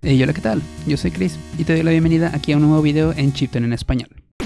Hey, hola, ¿qué tal? Yo soy Chris y te doy la bienvenida aquí a un nuevo video en Chiptune en español.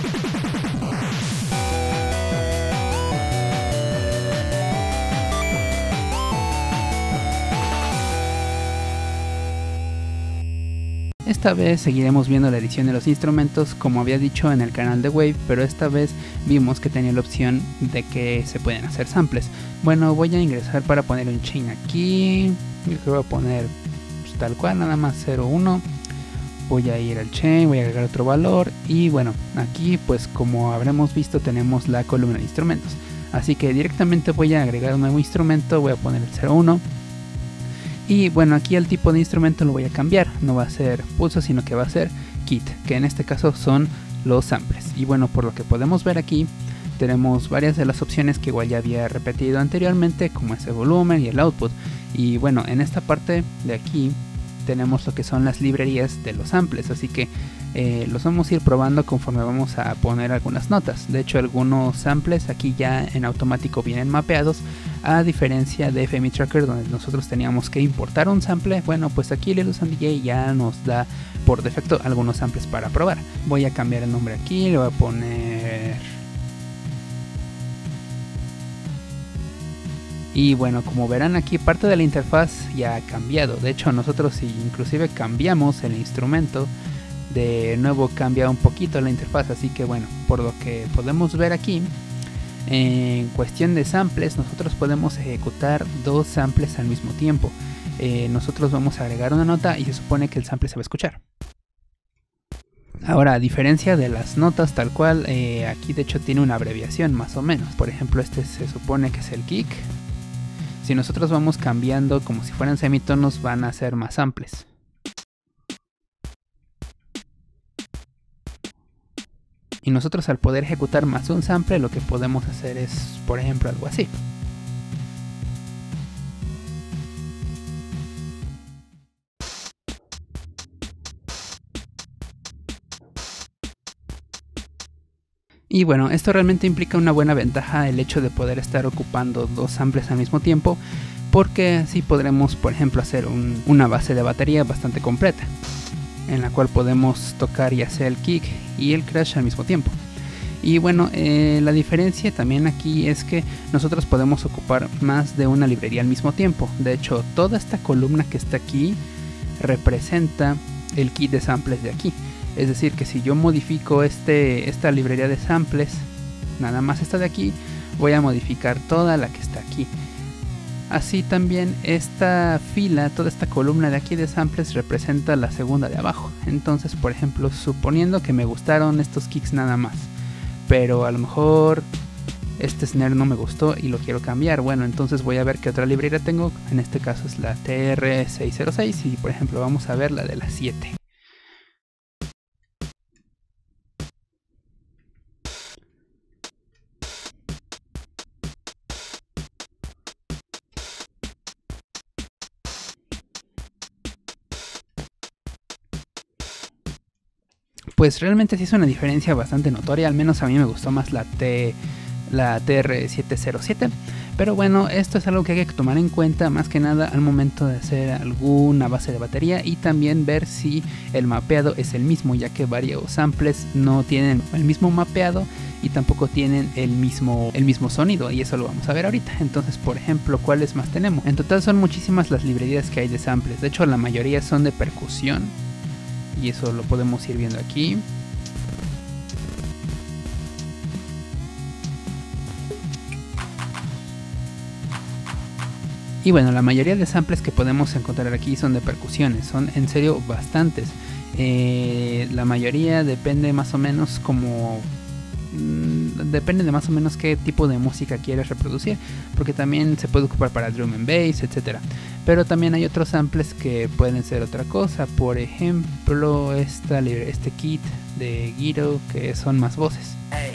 Esta vez seguiremos viendo la edición de los instrumentos como había dicho en el canal de Wave, pero esta vez vimos que tenía la opción de que se pueden hacer samples. Bueno, voy a ingresar para poner un chain aquí, yo voy a poner pues, tal cual, nada más 0,1. Voy a ir al chain, voy a agregar otro valor y bueno, aquí pues como habremos visto tenemos la columna de instrumentos. Así que directamente voy a agregar un nuevo instrumento, voy a poner el 0,1. Y bueno, aquí el tipo de instrumento lo voy a cambiar, no va a ser pulso sino que va a ser kit, que en este caso son los samples. Y bueno, por lo que podemos ver aquí, tenemos varias de las opciones que igual ya había repetido anteriormente, como es el volumen y el output. Y bueno, en esta parte de aquí tenemos lo que son las librerías de los samples, así que los vamos a ir probando conforme vamos a poner algunas notas. De hecho, algunos samples aquí ya en automático vienen mapeados, a diferencia de FME Tracker donde nosotros teníamos que importar un sample. Bueno, pues aquí el Illusion DJ ya nos da por defecto algunos samples para probar. Voy a cambiar el nombre aquí, le voy a poner... Y bueno, como verán aquí parte de la interfaz ya ha cambiado. De hecho nosotros si inclusive cambiamos el instrumento, de nuevo cambia un poquito la interfaz. Así que bueno, por lo que podemos ver aquí, en cuestión de samples nosotros podemos ejecutar dos samples al mismo tiempo. Nosotros vamos a agregar una nota y se supone que el sample se va a escuchar. Ahora, a diferencia de las notas tal cual, aquí de hecho tiene una abreviación más o menos. Por ejemplo, este se supone que es el kick. Si nosotros vamos cambiando como si fueran semitonos, van a ser más samples. Y nosotros al poder ejecutar más un sample, lo que podemos hacer es, por ejemplo, algo así. Y bueno, esto realmente implica una buena ventaja, el hecho de poder estar ocupando dos samples al mismo tiempo, porque así podremos, por ejemplo, hacer una base de batería bastante completa, en la cual podemos tocar y hacer el kick y el crash al mismo tiempo. Y bueno, la diferencia también aquí es que nosotros podemos ocupar más de una librería al mismo tiempo. De hecho, toda esta columna que está aquí representa el kit de samples de aquí. Es decir, que si yo modifico esta librería de samples, nada más esta de aquí, voy a modificar toda la que está aquí. Así también esta fila, toda esta columna de aquí de samples representa la segunda de abajo. Entonces, por ejemplo, suponiendo que me gustaron estos kicks nada más, pero a lo mejor este snare no me gustó y lo quiero cambiar, bueno, entonces voy a ver qué otra librería tengo. En este caso es la TR606 y por ejemplo vamos a ver la de la 7. Pues realmente sí es una diferencia bastante notoria, al menos a mí me gustó más la TR707. Pero bueno, esto es algo que hay que tomar en cuenta más que nada al momento de hacer alguna base de batería y también ver si el mapeado es el mismo, ya que varios samples no tienen el mismo mapeado y tampoco tienen el mismo sonido, y eso lo vamos a ver ahorita. Entonces, por ejemplo, ¿cuáles más tenemos? En total son muchísimas las librerías que hay de samples, de hecho la mayoría son de percusión y eso lo podemos ir viendo aquí. Y bueno, la mayoría de samples que podemos encontrar aquí son de percusiones, son en serio bastantes. La mayoría depende más o menos depende de más o menos qué tipo de música quieres reproducir, porque también se puede ocupar para drum and bass, etc. Pero también hay otros samples que pueden ser otra cosa, por ejemplo este kit de Guido, que son más voces.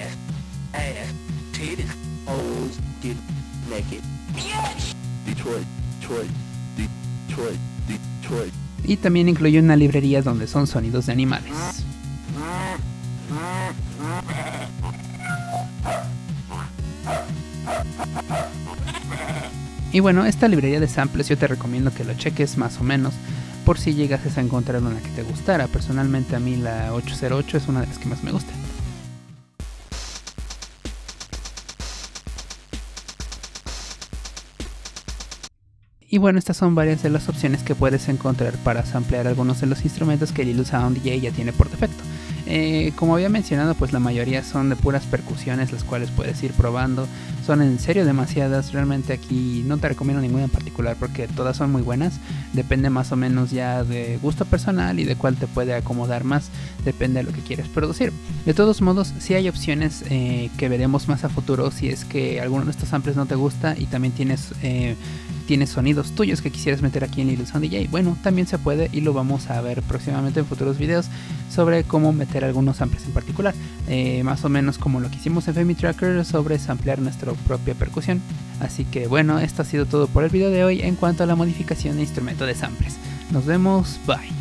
Y también incluye una librería donde son sonidos de animales. Y bueno, esta librería de samples yo te recomiendo que lo cheques más o menos, por si llegases a encontrar una que te gustara. Personalmente a mí la 808 es una de las que más me gusta. Y bueno, estas son varias de las opciones que puedes encontrar para samplear algunos de los instrumentos que el Illusound DJ ya tiene por defecto. Como había mencionado, pues la mayoría son de puras percusiones, las cuales puedes ir probando. Son en serio demasiadas. Realmente aquí no te recomiendo ninguna en particular porque todas son muy buenas. Depende más o menos ya de gusto personal y de cuál te puede acomodar más. Depende de lo que quieres producir. De todos modos, sí hay opciones que veremos más a futuro si es que alguno de estos samples no te gusta y también tienes sonidos tuyos que quisieras meter aquí en Illusound DJ. Bueno, también se puede y lo vamos a ver próximamente en futuros videos sobre cómo meter algunos samples en particular, más o menos como lo que hicimos en FemiTracker sobre samplear nuestra propia percusión. Así que bueno, esto ha sido todo por el video de hoy en cuanto a la modificación de instrumento de samples. Nos vemos, bye.